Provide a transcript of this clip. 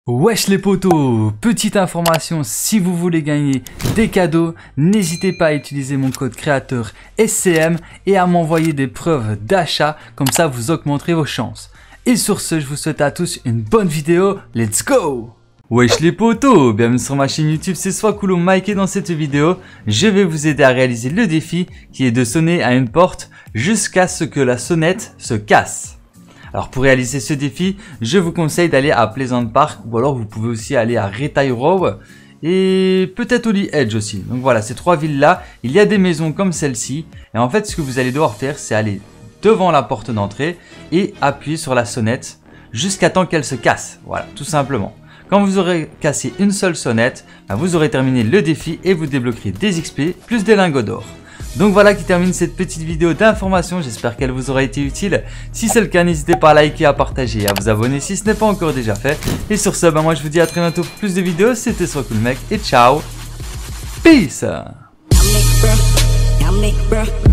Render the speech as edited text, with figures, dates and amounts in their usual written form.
Wesh les potos, petite information, si vous voulez gagner des cadeaux, n'hésitez pas à utiliser mon code créateur SCM et à m'envoyer des preuves d'achat, comme ça vous augmenterez vos chances. Et sur ce, je vous souhaite à tous une bonne vidéo, let's go! Wesh les potos, bienvenue sur ma chaîne YouTube, c'est Swakulo Mike et dans cette vidéo, je vais vous aider à réaliser le défi qui est de sonner à une porte jusqu'à ce que la sonnette se casse. Alors pour réaliser ce défi, je vous conseille d'aller à Pleasant Park ou alors vous pouvez aussi aller à Retail Row et peut-être Holly Edge aussi. Donc voilà, ces trois villes là, il y a des maisons comme celle-ci et en fait ce que vous allez devoir faire c'est aller devant la porte d'entrée et appuyer sur la sonnette jusqu'à temps qu'elle se casse. Voilà, tout simplement. Quand vous aurez cassé une seule sonnette, vous aurez terminé le défi et vous débloquerez des XP plus des lingots d'or. Donc voilà qui termine cette petite vidéo d'information, j'espère qu'elle vous aura été utile. Si c'est le cas, n'hésitez pas à liker, à partager et à vous abonner si ce n'est pas encore déjà fait. Et sur ce, moi je vous dis à très bientôt pour plus de vidéos, c'était Swakulo Mike et ciao. Peace.